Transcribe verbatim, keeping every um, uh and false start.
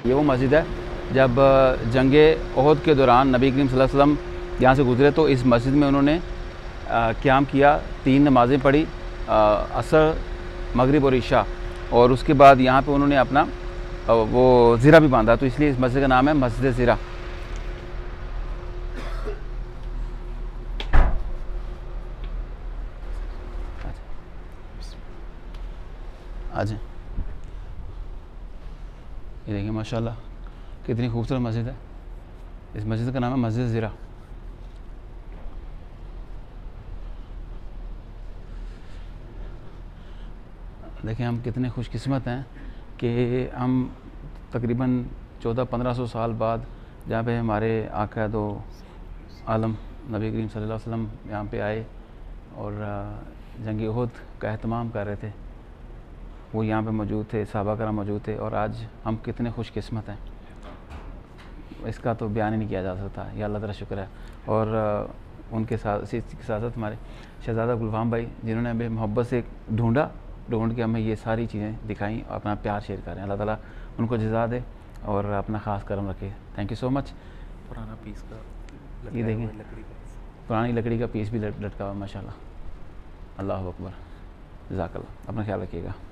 ये वो मस्जिद है जब जंगे ओहद के दौरान नबी करीम सल्लल्लाहु अलैहि वसल्लम यहाँ से गुज़रे तो इस मस्जिद में उन्होंने क़याम किया, तीन नमाज़ें पढ़ी, असर, मगरिब और इशा, और उसके बाद यहाँ पे उन्होंने अपना वो ज़िरा भी बांधा, तो इसलिए इस मस्जिद का नाम है मस्जिद ज़िरा। आज ये देखिए माशाल्लाह कितनी खूबसूरत मस्जिद है। इस मस्जिद का नाम है मस्जिद ज़िरा। देखिए हम कितने खुशकिस्मत हैं कि हम तकरीबन चौदह पंद्रह सौ साल बाद जहाँ पे हमारे आका दो आलम नबी करीम सल्लल्लाहु अलैहि वसल्लम यहाँ पे आए और जंग ओहद का एहतमाम कर रहे थे, वो यहाँ पे मौजूद थे, सहाबा कराम मौजूद थे, और आज हम कितने खुशकिस्मत हैं, इसका तो बयान ही नहीं किया जा सकता। या अल्लाह ताला शुक्र है। और उनके साथ इसी के साथ साथ हमारे शहज़ादा गुलफाम भाई, जिन्होंने हमें मोहब्बत से ढूंढा, ढूंढ के हमें ये सारी चीज़ें दिखाई और अपना प्यार शेयर करें। अल्लाह ताला उनको जज़ा दे और अपना ख़ास करम रखे। Thank you so much. पुराना पीस का, ये देखें पुरानी लकड़ी का पीस भी लटका हुआ माशाल्लाह। अल्लाह अकबर। जज़ाकल्लाह। अपना ख्याल रखिएगा।